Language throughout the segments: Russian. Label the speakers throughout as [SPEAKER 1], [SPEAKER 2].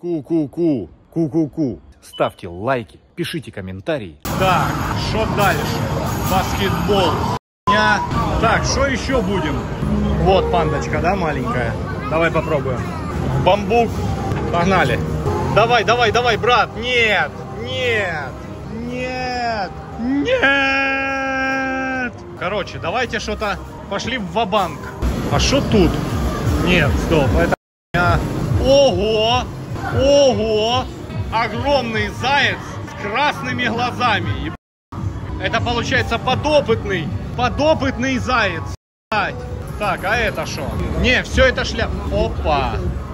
[SPEAKER 1] Ку-ку-ку. Ку-ку-ку. Ставьте лайки, пишите комментарии. Так, что дальше? Баскетбол. Так, что еще будем? Вот пандочка, да, маленькая? Давай попробуем. Бамбук. Погнали. Давай, давай, давай, брат. Нет, нет, нет, нет. Короче, давайте что-то... Пошли в ва-банк. А что тут? Нет, стоп, это... Ого! Ого! Огромный заяц с красными глазами. Это получается подопытный заяц. Так, а это что? Не, все это шляп. Опа!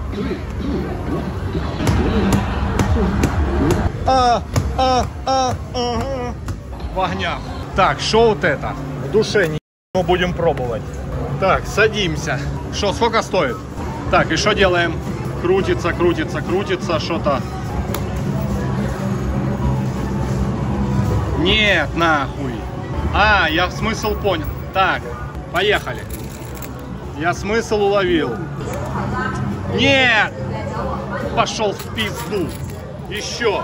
[SPEAKER 1] В огнях. Так, что вот это? В душе не будем пробовать. Так, садимся. Что, сколько стоит? Так, и что делаем? Крутится, крутится, крутится, что-то. Нет, нахуй. А, я смысл понял. Так, поехали. Я смысл уловил. Нет! Пошел в пизду. Еще.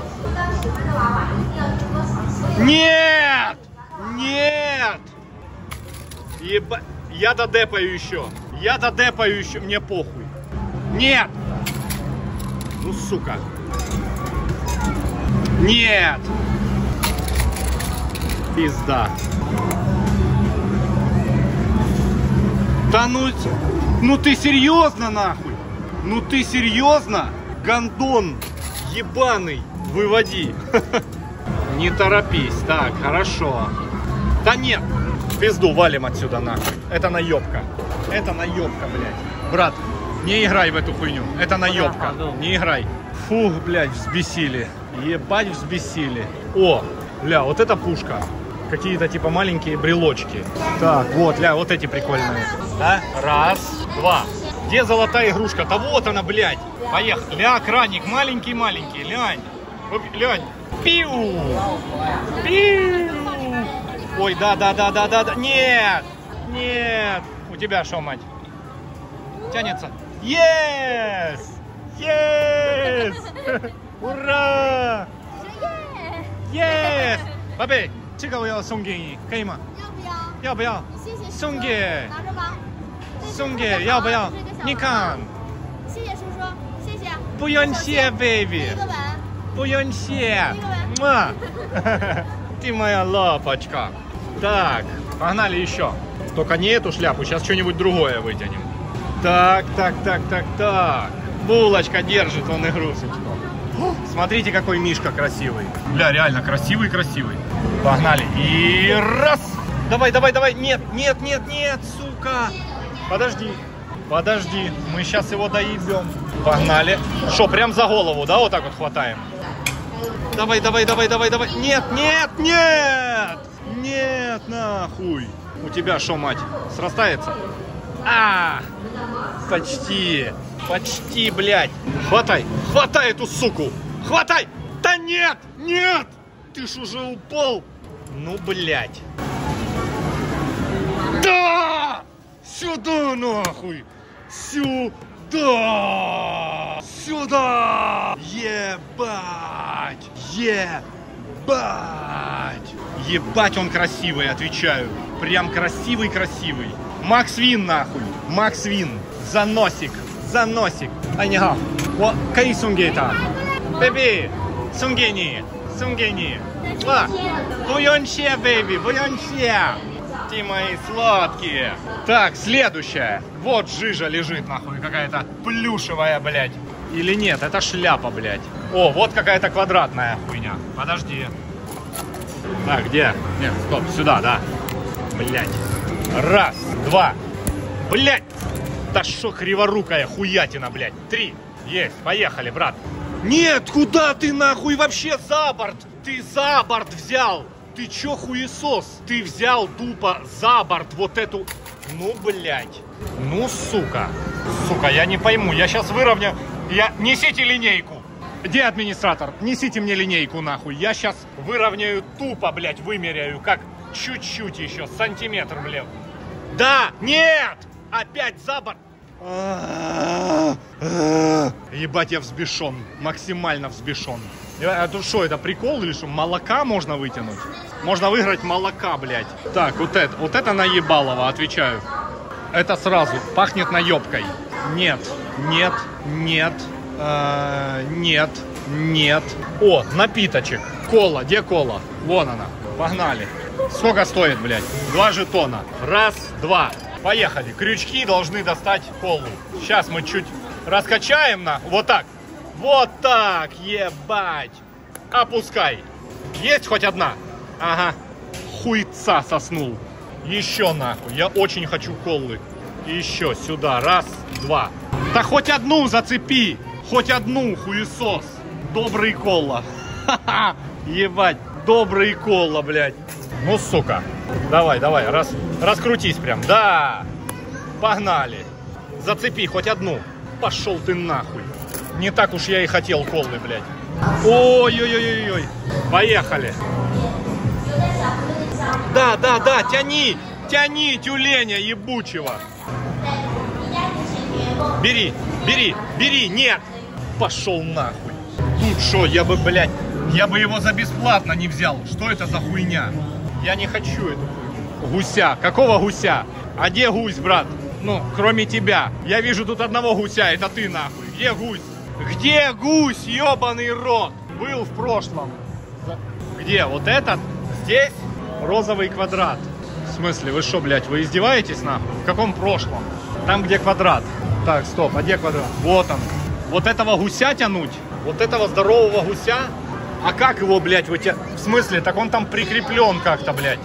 [SPEAKER 1] Нет! Нет! Еба... Я додепаю еще. Я додепаю еще. Мне похуй. Нет! Ну, сука. Нет! Пизда. Да ну ты серьезно, нахуй? Ну ты серьезно? Гондон ебаный. Выводи. Не торопись. Так, хорошо. Да нет. Пизду, валим отсюда, нахуй. Это наебка. Это наебка, блядь. Брат, не играй в эту хуйню. Это наебка. Не играй. Фух, блядь, взбесили. Ебать, взбесили. О, бля, вот это пушка. Какие-то типа маленькие брелочки. Так, вот, ля, вот эти прикольные. Да? Раз, два. Где золотая игрушка? Да вот она, блядь. Поехали. Ля, краник, маленький-маленький. Лянь. Лянь. Пиу. Пиу. Ой, да. Нет. Нет. У тебя что, мать? Тянется. Yes. Yes. Ура. Yes. Бабей. 这个我要送给你，可以吗？要不要？谢谢。送给。拿着吧。送给，要不要？你看。谢谢叔叔，谢谢。不用谢 ，baby。一个吻。不用谢。一个吻。Ты моя лапочка. Так, погнали еще. Только не эту шляпу, сейчас что-нибудь другое вытянем. Так. Булочка держит он игрушечку. Смотрите, какой мишка красивый. Бля, реально красивый. Погнали. И раз. Давай. Нет, сука. Подожди. Мы сейчас его доебем. Погнали. Что, прям за голову, да, вот так вот хватаем? Давай. Нет, нахуй. У тебя что, мать, срастается? Почти, блядь. Хватай эту суку. Хватай. Да нет. Ты ж уже упал. Ну, блядь. Да! Сюда, нахуй. Сюда. Ебать, он красивый, отвечаю. Прям красивый. Макс Вин, нахуй. Макс Вин. Заносик. Айнигав. Вот, кай сунгейта. Бэби. Сунгени. Буйонще, бэби, буйонще. Ты мои сладкие. Так, следующая. Вот жижа лежит, нахуй. Какая-то плюшевая, блядь. Или нет, это шляпа, блядь. О, вот какая-то квадратная хуйня. Подожди. Так, где? Нет, стоп, сюда, да. Блядь. Раз, два. Блядь. Да шо криворукая хуятина, блядь. 3. Есть, поехали, брат. Нет, куда ты нахуй вообще за борт? Ты за борт взял. Ты чё, хуесос? Ты взял тупо за борт вот эту... Ну, блядь. Ну, сука. Сука, я не пойму. Я сейчас выровняю. Несите линейку. Где администратор? Несите мне линейку, нахуй. Я сейчас выровняю тупо, блядь, вымеряю. Как чуть-чуть еще. Сантиметр, блядь. Да! Нет! Опять за борт. Ебать, я взбешен. Максимально взбешен. А тут что, это прикол или что? Молока можно вытянуть? Можно выиграть молока, блядь. Так, вот это наебалово, отвечаю. Это сразу пахнет наебкой. Нет, нет, нет, нет, нет. О, напиточек. Кола, где кола? Вон она. Погнали. Сколько стоит, блядь? 2 жетона. Раз, два. Поехали. Крючки должны достать колу. Сейчас мы чуть раскачаем на... Вот так. Вот так, ебать. Опускай. Есть хоть одна? Ага. Хуйца соснул. Еще нахуй. Я очень хочу колы. Еще сюда. Раз, два. Да хоть одну зацепи. Хоть одну, хуесос. Добрый кола. Ха-ха. Ебать. Добрый кола, блядь. Ну, сука. Давай, давай. Раскрутись прям. Да. Погнали. Зацепи хоть одну. Пошел ты нахуй. Не так уж я и хотел колы, блядь. Ой-ой-ой-ой-ой. Поехали. Да, да, да, тяни. Тяни, тюленя ебучего. Бери, бери, бери. Нет. Пошел нахуй. Тут что, я бы, блядь, я бы его за бесплатно не взял. Что это за хуйня? Я не хочу эту гуся. Какого гуся? А где гусь, брат? Ну, кроме тебя. Я вижу тут одного гуся, это ты нахуй. Где гусь? Где гусь, ебаный рот? Был в прошлом. Где? Вот этот? Здесь? Розовый квадрат. В смысле, вы что, блядь, вы издеваетесь нахуй? В каком прошлом? Там, где квадрат. Так, стоп, а где квадрат? Вот он. Вот этого гуся тянуть? Вот этого здорового гуся? А как его, блядь, в смысле? Так он там прикреплен как-то, блядь.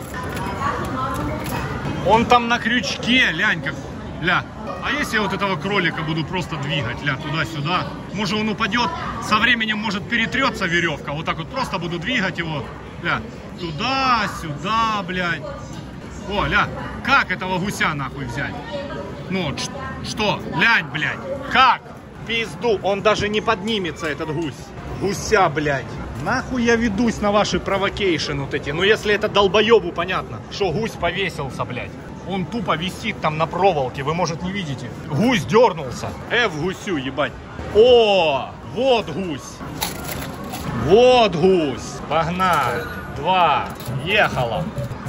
[SPEAKER 1] Он там на крючке, лянь, как... Ля. А если я вот этого кролика буду просто двигать, ля, туда-сюда? Может, он упадет, со временем, может, перетрется веревка. Вот так вот просто буду двигать его, ля, туда-сюда, блядь. О, ля, как этого гуся нахуй взять? Ну, что? Лянь, блядь. Как? Пизду, он даже не поднимется, этот гусь. Гуся, блядь. Нахуй я ведусь на ваши провокейшн вот эти. Ну, если это долбоебу, понятно, что гусь повесился, блядь. Он тупо висит там на проволоке, вы, может, не видите. Гусь дернулся. В гусю, ебать. О, вот гусь. Вот гусь. Погнали. 2. Ехала.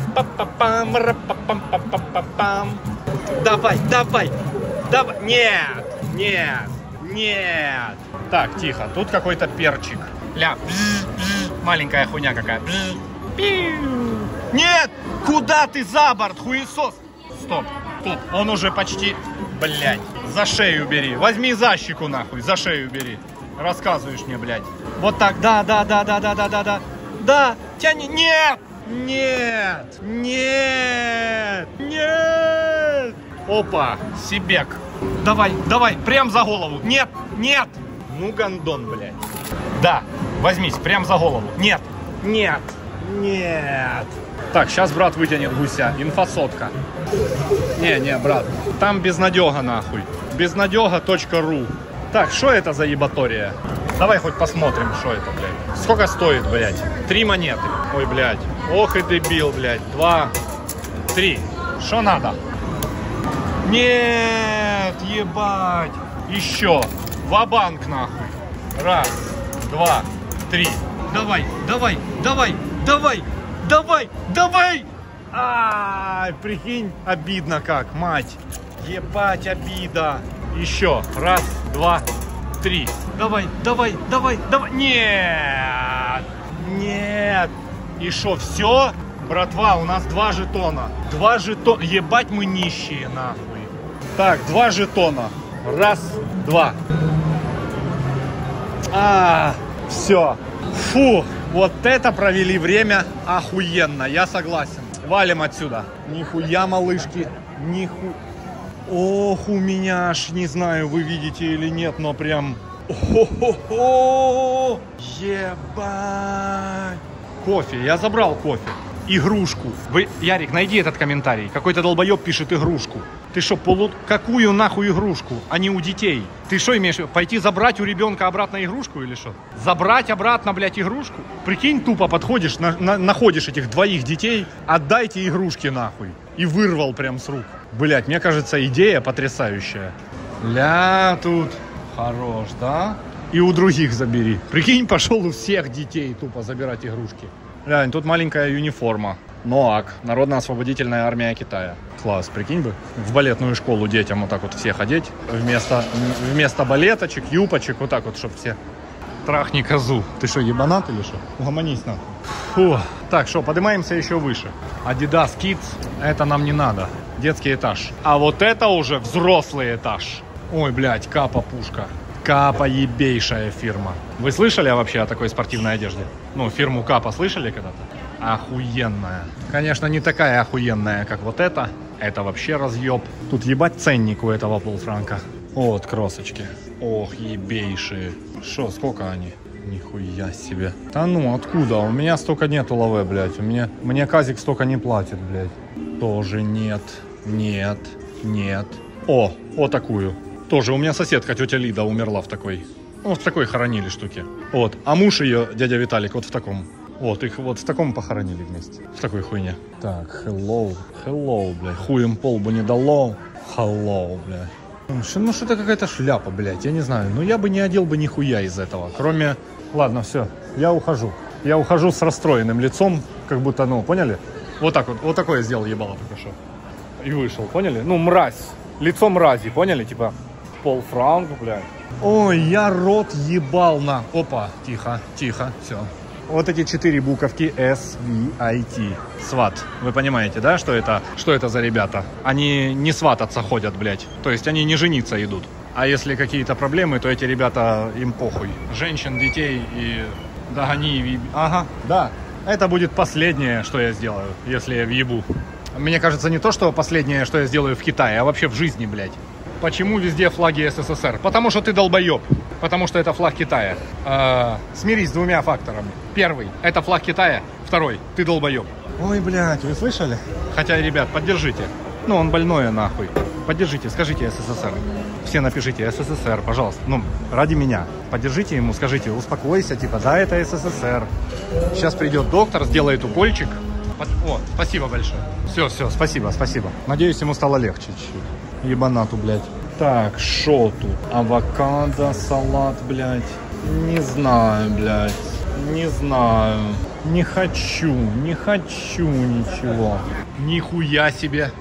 [SPEAKER 1] Давай, давай. Давай. Нет, нет, нет. Так, тихо. Тут какой-то перчик. Ля. Маленькая хуйня какая. Нет! Куда ты за борт, хуесос? Стоп, стоп, он уже почти... Блядь, за шею бери. Возьми за щеку нахуй, за шею бери. Рассказываешь мне, блядь. Вот так, да. Да, тяни. Нет! Нет! Нет! Нет! Опа, Сибек. Давай, давай, прям за голову. Нет, нет! Ну, гондон, блядь. Да, возьмись, прям за голову. Нет, нет, нет. Так, сейчас брат вытянет гуся. Инфосотка. Не, брат. Там безнадега нахуй. Безнадега.ру. Так, что это за ебатория? Давай хоть посмотрим, что это, блядь. Сколько стоит, блядь? 3 монеты. Ой, блядь. Ох и дебил, блядь. 2, 3. Что надо? Нет, ебать. Еще. Ва-банк нахуй. 1, 2, 3. Давай, давай, давай, давай. Давай, давай! Ай, прикинь, обидно как, мать. Ебать, обида. Еще. 1, 2, 3. Давай, давай, давай, давай. Нет! Нет! И шо, все? Братва, у нас 2 жетона. 2 жетона. Ебать, мы нищие, нахуй. Так, 2 жетона. 1, 2. Все. Фу. Вот это провели время охуенно, я согласен. Валим отсюда. Нихуя, малышки, нихуя. Ох, у меня аж, не знаю, вы видите или нет, но прям... О-хо-хо-хо! Ебать! Кофе, я забрал кофе. Игрушку. Вы, Ярик, найди этот комментарий. Какой-то долбоеб пишет игрушку. Ты что, какую нахуй игрушку, а не у детей? Ты что имеешь в виду? Пойти забрать у ребенка обратно игрушку или что? Забрать обратно, блядь, игрушку? Прикинь, тупо подходишь, находишь этих 2 детей, отдайте игрушки нахуй. И вырвал прям с рук. Блядь, мне кажется, идея потрясающая. Ля, тут хорош, да? И у других забери. Прикинь, пошел у всех детей тупо забирать игрушки. Глянь, тут маленькая юниформа. НОАК, Народно-освободительная армия Китая. Класс, прикинь бы, в балетную школу детям вот так вот всех одеть. Вместо балеточек, юпочек, вот так вот, чтобы все... Трахни козу. Ты что, ебанат или что? Угомонись нахуй. Фу. Так, что, поднимаемся еще выше. Adidas Kids, это нам не надо. Детский этаж. А вот это уже взрослый этаж. Ой, блядь, Капа пушка. Капа ебейшая фирма. Вы слышали вообще о такой спортивной одежде? Ну, фирму Капа слышали когда-то? Охуенная. Конечно, не такая охуенная, как вот эта. Это вообще разъеб. Тут ебать ценник у этого полфранка. Вот кросочки. Ох, ебейшие. Шо, сколько они? Нихуя себе. Да ну, откуда? У меня столько нету лаве, блядь. Мне Казик столько не платит, блядь. Тоже нет. Нет. Нет. О, вот такую. Тоже у меня соседка, тетя Лида, умерла в такой. Вот в такой хоронили штуке. Вот. А муж ее, дядя Виталик, вот в таком. Вот, их вот в таком похоронили вместе. В такой хуйне. Так, hello, блядь. Хуем полбу не дало. Hello, блядь. Ну, что-то какая-то шляпа, блядь, я не знаю. Ну, я бы не одел бы нихуя из этого. Кроме... Ладно, все, я ухожу. Я ухожу с расстроенным лицом, как будто, ну, поняли? Вот так вот, вот такое я сделал ебало только что. И вышел, поняли? Ну, мразь. Лицо мрази, поняли? Типа, полфранка, блядь. Ой, я рот ебал на... Опа, тихо, тихо, все. Вот эти 4 буковки SVIT. Сват. Вы понимаете, да, что это за ребята? Они не свататься ходят, блядь. То есть они не жениться идут. А если какие-то проблемы, то эти ребята, им похуй. Женщин, детей и догони. Ага, да. Это будет последнее, что я сделаю, если я въебу. Мне кажется, не то, что последнее, что я сделаю в Китае, а вообще в жизни, блядь. Почему везде флаги СССР? Потому что ты долбоеб. Потому что это флаг Китая. Смирись с двумя факторами. Первый – это флаг Китая. Второй – ты долбоеб. Ой, блядь, вы слышали? Хотя, ребят, поддержите. Ну, он больной нахуй. Поддержите, скажите СССР. Все напишите СССР, пожалуйста. Ну, ради меня. Поддержите ему, скажите, успокойся, типа, да, это СССР. Сейчас придет доктор, сделает укольчик. О, спасибо большое. Все, спасибо. Надеюсь, ему стало легче чуть-чуть. Ебанату, блядь. Так, шо тут? Авокадо, салат, блядь. Не знаю, блядь. Не знаю. Не хочу ничего. Нихуя себе.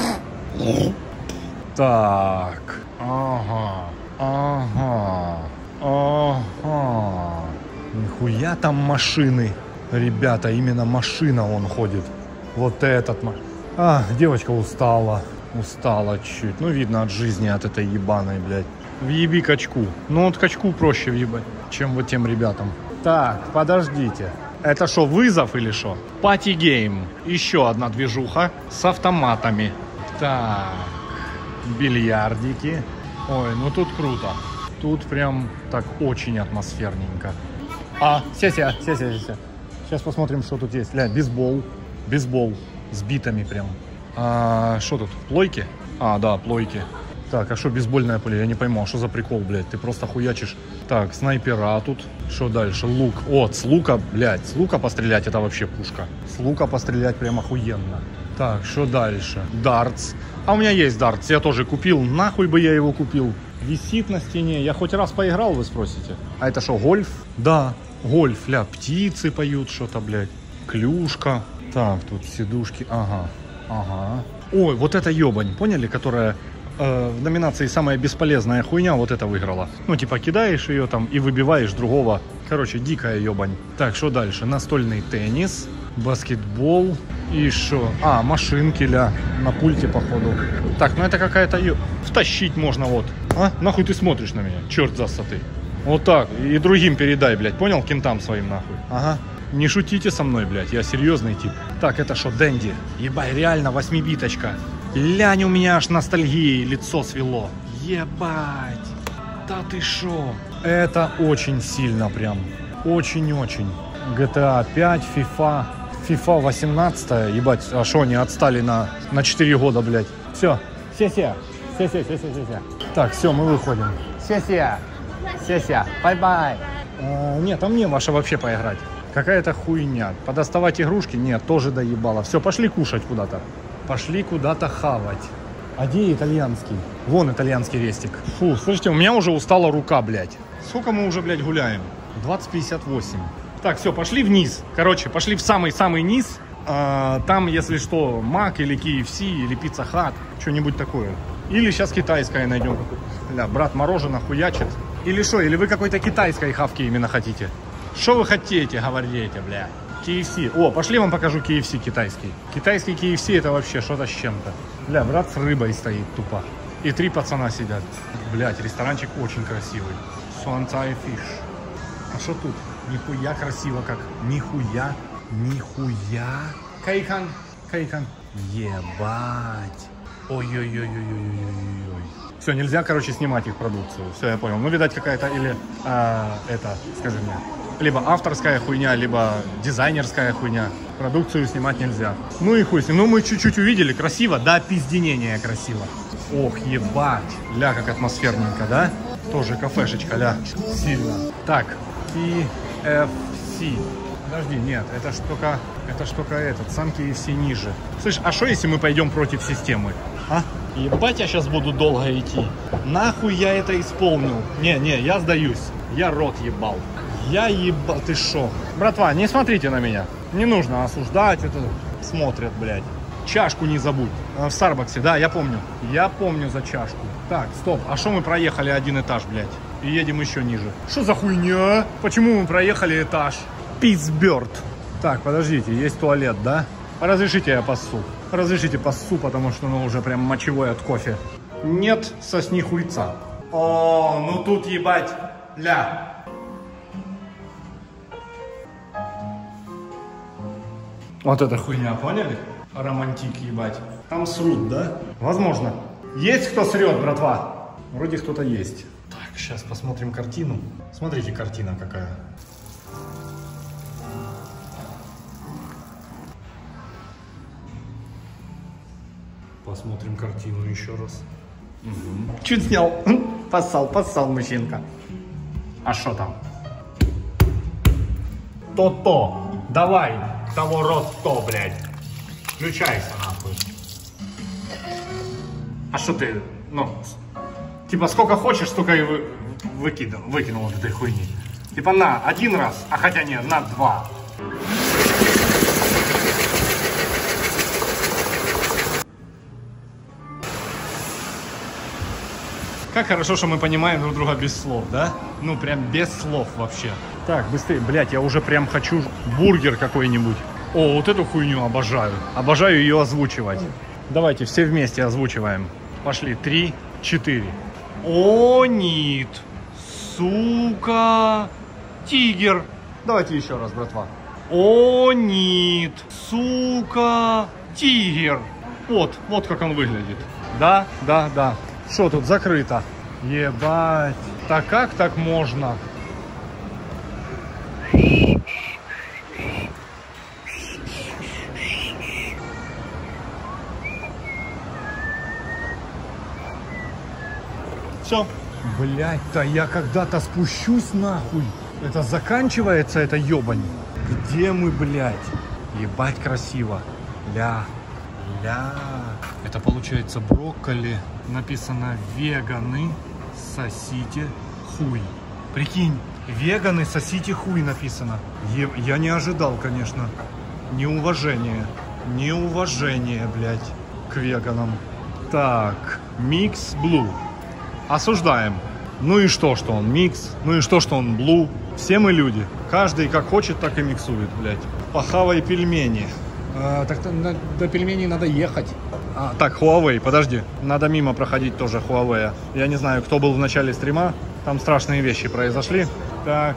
[SPEAKER 1] Так. Ага. Нихуя там машины. Ребята, именно машина он ходит. Вот этот. Девочка устала. Устала чуть. Ну, видно от жизни, от этой ебаной, блядь. Въеби качку. Ну, вот качку проще въебать, чем вот тем ребятам. Так, подождите. Это что, вызов или что? Party Game. Еще одна движуха с автоматами. Так. Бильярдики. Ой, ну тут круто. Тут прям так очень атмосферненько. Ся. Сейчас посмотрим, что тут есть. Ля, бейсбол. С битами прям. Что тут? Плойки? Да, плойки. Так, а что бейсбольное поле? Я не пойму, а что за прикол, блядь? Ты просто хуячишь. Так, снайпера тут. Что дальше? Лук. С лука, блядь, с лука пострелять это вообще пушка. С лука пострелять прям охуенно. Так, что дальше? Дартс. А у меня есть дартс, я тоже купил. Нахуй бы я его купил? Висит на стене. Я хоть раз поиграл, вы спросите? А это что, гольф? Да, гольф. Ля, птицы поют что-то, блядь. Клюшка. Так, тут сидушки. Ага. Ой, вот эта ебань, поняли, которая в номинации «Самая бесполезная хуйня» вот это выиграла. Ну, типа, кидаешь ее там и выбиваешь другого. Короче, дикая ебань. Так, что дальше? Настольный теннис, баскетбол и что? Машинки, ля, на пульте, походу. Так, ну это какая-то... Втащить можно, вот. Нахуй ты смотришь на меня? Черт засоты. Вот так. И другим передай, блядь, понял? Кентам своим, нахуй. Ага. Не шутите со мной, блядь, я серьезный тип. Так, это что, Дэнди? Ебай, реально, 8-биточка. Лянь, у меня аж ностальгии лицо свело. Ебать. Да ты шо? Это очень сильно прям. Очень-очень. GTA 5, FIFA 18. Ебать, а шо, они отстали на 4 года, блядь. Все. Се. Так, все, мы выходим. Се. Бай-бай. Нет, а мне ваше вообще поиграть. Какая-то хуйня. Подоставать игрушки? Нет, тоже доебало. Все, пошли кушать куда-то. Пошли куда-то хавать. А где итальянский? Вон итальянский рестик. Фу, слушайте, у меня уже устала рука, блядь. Сколько мы уже, блядь, гуляем? 20:58. Так, все, пошли вниз. Короче, пошли в самый-самый низ. Там, если что, Мак или KFC, или Pizza Hut, что-нибудь такое. Или сейчас китайское найдем. Бля, брат мороженое хуячит. Или что, или вы какой-то китайской хавки именно хотите? Что вы хотите, говорите, бля? KFC. О, пошли вам покажу KFC китайский. Китайский KFC это вообще что-то с чем-то. Бля, брат с рыбой стоит тупо. И 3 пацана сидят. Блять, ресторанчик очень красивый. Суанцай фиш. А что тут? Нихуя красиво как. Нихуя. Нихуя. Кайхан. Кайхан. Ебать. Ой-ой-ой-ой-ой-ой-ой. Все, нельзя, короче, снимать их продукцию. Все, я понял. Ну, видать, какая-то или скажи мне, либо авторская хуйня, либо дизайнерская хуйня. Продукцию снимать нельзя. Ну и хуй с ним. Ну, мы чуть-чуть увидели. Красиво, да, пизденение красиво. Ох, ебать. Ля, как атмосферненько, да? Тоже кафешечка, ля. Сильно. Так, KFC. Подожди, нет, это ж только этот, сам KFC ниже. Слышь, а что если мы пойдем против системы? А? Ебать, я сейчас буду долго идти. Нахуй я это исполнил? Не, я сдаюсь. Я рот ебал. Я ебал, ты шо? Братва, не смотрите на меня. Не нужно осуждать, это смотрят, блядь. Чашку не забудь. В Старбаксе, да, я помню. Я помню за чашку. Так, стоп, а что мы проехали 1 этаж, блядь? И едем еще ниже. Что за хуйня? Почему мы проехали этаж? Пицберт. Так, подождите, есть туалет, да? Разрешите я поссу. Разрешите поссу, потому что ну уже прям мочевой от кофе. Нет, сосни хуйца. О, ну тут ебать, ля. Вот эта хуйня, поняли? Романтик ебать. Там срут, да? Возможно. Есть кто срет, братва? Вроде кто-то есть. Так, сейчас посмотрим картину. Смотрите, картина какая. Посмотрим картину еще раз. Угу. Чуть снял. Поссал, мужчинка. А что там? То-то. Давай, того рот-то, блядь. Включайся, нахуй. А что ты, ну, типа сколько хочешь, столько и выкинул от этой хуйни. Типа на 1 раз, а хотя нет, на 2. Как хорошо, что мы понимаем друг друга без слов, да? Ну, прям без слов вообще. Так, быстрее, блядь, я уже прям хочу бургер какой-нибудь. О, вот эту хуйню обожаю. Обожаю ее озвучивать. Давайте все вместе озвучиваем. Пошли, 3, 4. Онит, сука, тигр. Давайте еще раз, братва. Онит, сука, тигр. Вот как он выглядит. Да. Что тут закрыто? Ебать. Так как так можно? Все. Блять-то я когда-то спущусь нахуй. Это заканчивается, это ебань. Где мы, блядь? Ебать красиво. Ля. Это получается брокколи. Написано веганы, сосите хуй. Прикинь, веганы, сосите хуй написано. Я не ожидал, конечно. Неуважение, блядь, к веганам. Так, микс блу. Осуждаем. Ну и что он микс? Ну и что он блу? Все мы люди. Каждый как хочет, так и миксует, блядь. Похавай пельмени. Так до пельменей надо ехать. Так, Huawei, подожди. Надо мимо проходить тоже Huawei. Я не знаю, кто был в начале стрима. Там страшные вещи произошли. Так.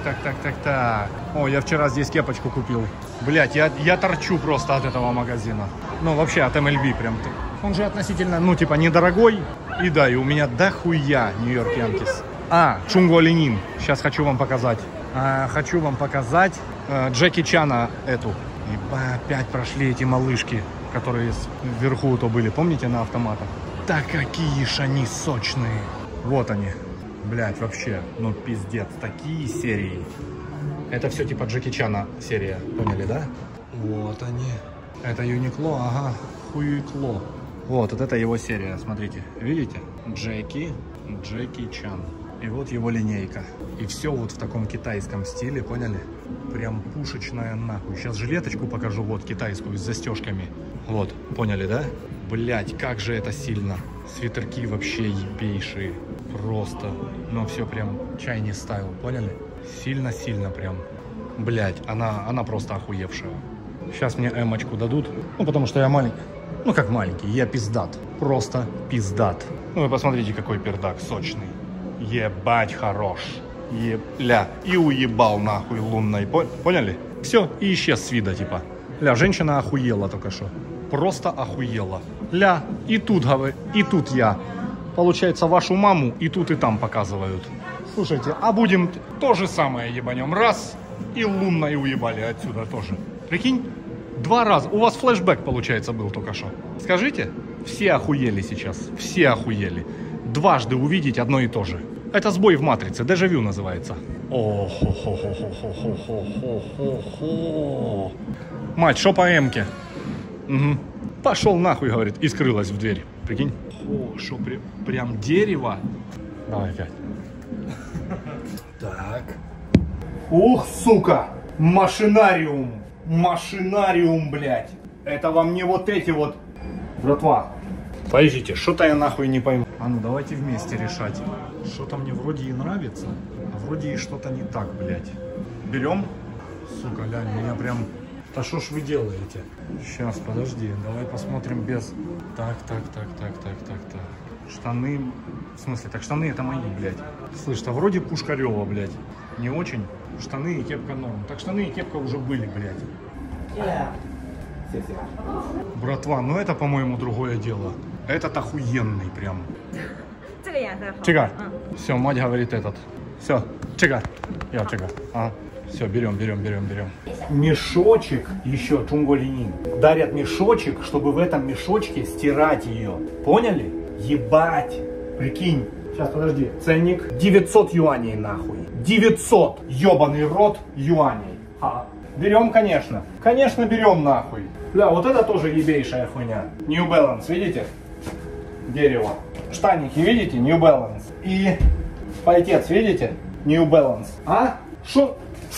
[SPEAKER 1] О, я вчера здесь кепочку купил. Блять, я торчу просто от этого магазина. Ну, вообще от MLB прям. Он же относительно, ну, типа, недорогой. И да, и у меня дохуя Нью-Йорк Янкис. Чунгуа Ленин. Сейчас хочу вам показать. Джеки Чана эту. Опять прошли эти малышки, которые вверху то были, помните, на автоматах? Да какие ж они сочные. Вот они. Блять, вообще, ну пиздец, такие серии. Это все типа Джеки Чана серия, поняли, да? Вот они. Это Юникло, ага, хуюкло. Вот это его серия, смотрите, видите? Джеки Чан. И вот его линейка. И все вот в таком китайском стиле, поняли? Прям пушечная нахуй. Сейчас жилеточку покажу, вот китайскую с застежками. Вот, поняли, да? Блять, как же это сильно. Свитерки вообще ебейшие. Просто. Ну все прям чайный стайл, поняли? Сильно-сильно прям. Блять, она просто охуевшая. Сейчас мне эмочку дадут. Ну потому что я маленький. Ну как маленький, я пиздат. Просто пиздат. Ну вы посмотрите, какой пердак сочный. Ебать хорош. Ля. И уебал нахуй лунной. Поняли? Все, и исчез с вида типа. Ля, женщина охуела только что. Просто охуела. Ля, и тут, и тут я. Получается, вашу маму и тут, и там показывают. Слушайте, а будем то же самое ебанем. Раз, и лунной уебали отсюда тоже. Прикинь? 2 раза. У вас флешбэк, получается, был только что. Скажите, все охуели сейчас. Все охуели. Дважды увидеть одно и то же. Это сбой в матрице. Дежавю называется. О-хо-хо-хо-хо-хо-хо-хо. Мать, шо по эмке? Угу. Пошел нахуй, говорит, и скрылась в дверь. Прикинь? О, шо, прям дерево. Давай опять. Так. Ух, сука! Машинариум! Машинариум, блядь! Это вам не вот эти вот... Братва, подождите, что-то я нахуй не пойму. А ну давайте вместе решать. Что-то мне вроде и нравится, а вроде и что-то не так, блядь. Берем? Сука, глянь, меня прям... Да что ж вы делаете? Сейчас, подожди, давай посмотрим без... Так. Штаны... В смысле, так штаны это мои, блядь. Слышь, да вроде Пушкарева, блядь. Не очень. Штаны и кепка норм. Так штаны и кепка уже были, блядь. Братва, ну это, по-моему, другое дело. Этот охуенный прям. Чига. Все, мать говорит этот. Все, чига. Я чига. Ага. Все, берем. Мешочек еще, Чунголинин. Дарят мешочек, чтобы в этом мешочке стирать ее. Поняли? Ебать. Прикинь. Сейчас, подожди. Ценник 900 юаней нахуй. 900 ебаный рот юаней. Берем, конечно. Конечно, берем нахуй. Бля, вот это тоже ебейшая хуйня. New Balance, видите? Дерево. Штаники, видите? New Balance. И пальтец, видите? New Balance. А? Шо?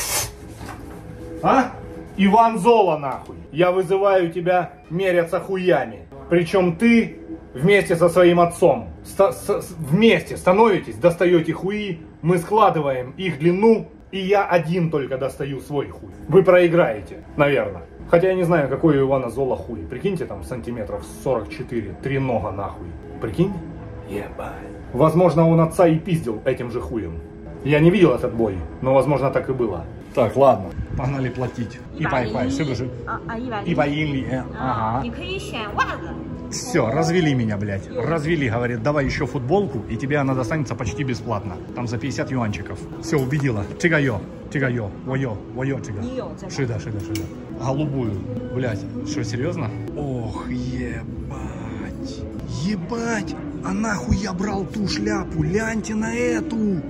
[SPEAKER 1] А? Иван Зола, нахуй. Я вызываю тебя меряться хуями. Причем ты вместе со своим отцом. Вместе становитесь, достаете хуи. Мы складываем их длину. И я один только достаю свой хуй. Вы проиграете, наверное. Хотя я не знаю, какой у Ивана Зола хуй. Прикиньте, там сантиметров 44. 3 нога нахуй. Прикинь? Ебать. Возможно, он отца и пиздил этим же хуем. Я не видел этот бой, но возможно так и было. Так, ладно. Погнали платить. И пай, все же. И поили. Ага. Все, развели меня, блядь. Развели, говорит, давай еще футболку, и тебе она достанется почти бесплатно. Там за 50 юанчиков. Все, убедила. Чигайо, воё, чига. Шида. Голубую. Блядь, что, серьезно? Ох, ебать. А нахуй я брал ту шляпу? Гляньте на эту.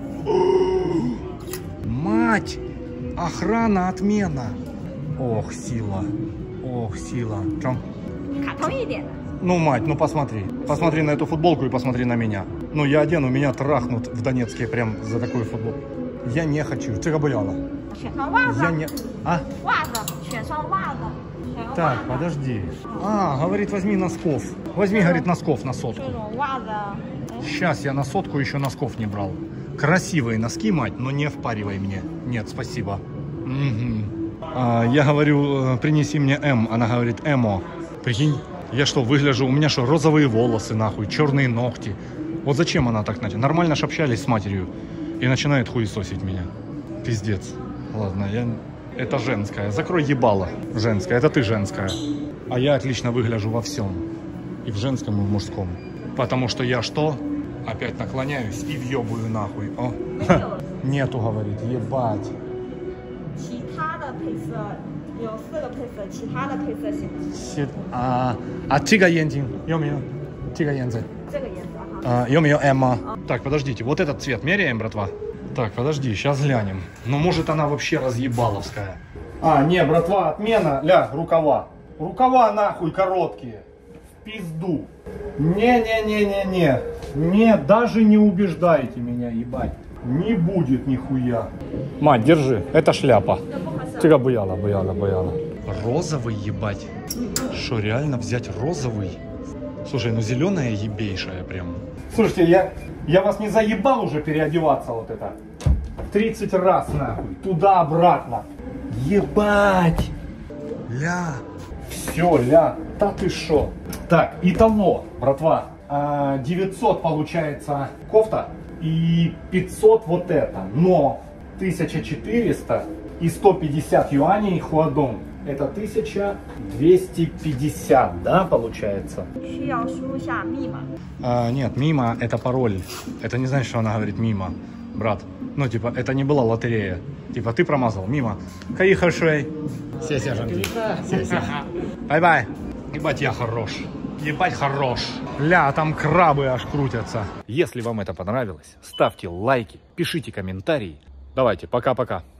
[SPEAKER 1] Мать. Охрана, отмена. Ох, сила. Чем? Ну, мать, ну посмотри. Посмотри на эту футболку и посмотри на меня. Ну, я одену, меня трахнут в Донецке прям за такую футболку. Я не хочу. Чигабуляла. Я не... А? Так, подожди. Говорит, возьми носков. Возьми, говорит, носков на 100. Сейчас я на 100 еще носков не брал. Красивые носки, мать, но не впаривай мне. Нет, спасибо. Угу. Я говорю, принеси мне М. Она говорит, эмо. Прикинь, я что, выгляжу? У меня что, розовые волосы, нахуй, черные ногти. Вот зачем она так, Надя? Нормально ж общались с матерью. И начинает хуесосить меня. Пиздец. Ладно, это женская. Закрой ебало. Женская. Это ты женская. А я отлично выгляжу во всем. И в женском, и в мужском. Потому что я что? Опять наклоняюсь и въебую нахуй. О. Нету, говорит, ебать. Тига ендин. Тига ендин. Эмма. Так, подождите, вот этот цвет меряем, братва? Так, подожди, сейчас глянем. Ну, может, она вообще разъебаловская. Не, братва, отмена. Ля, рукава. Рукава, нахуй, короткие. пизду. Не-не-не-не-не. Не, даже не убеждайте меня, ебать. Не будет нихуя. Мать, держи, это шляпа. Тихо, буяла. Розовый, ебать. Что, реально взять розовый? Слушай, ну зеленая ебейшая прям. Слушайте, я вас не заебал уже переодеваться вот это? 30 раз нахуй, туда-обратно. Ебать. Ля. Все, ля. Да ты шо? Так, итого, братва, 900 получается кофта и 500 вот это. Но 1400 и 150 юаней хуадон. Это 1250, да, получается? Нет, мимо это пароль. Это не значит, что она говорит мимо, брат. Ну, типа, это не была лотерея. Типа, ты промазал, мимо. Каихашей. Сеся, жанки. Бай-бай. Ебать, я хорош. Ебать, хорош. Ля, там крабы аж крутятся. Если вам это понравилось, ставьте лайки, пишите комментарии. Давайте, пока-пока.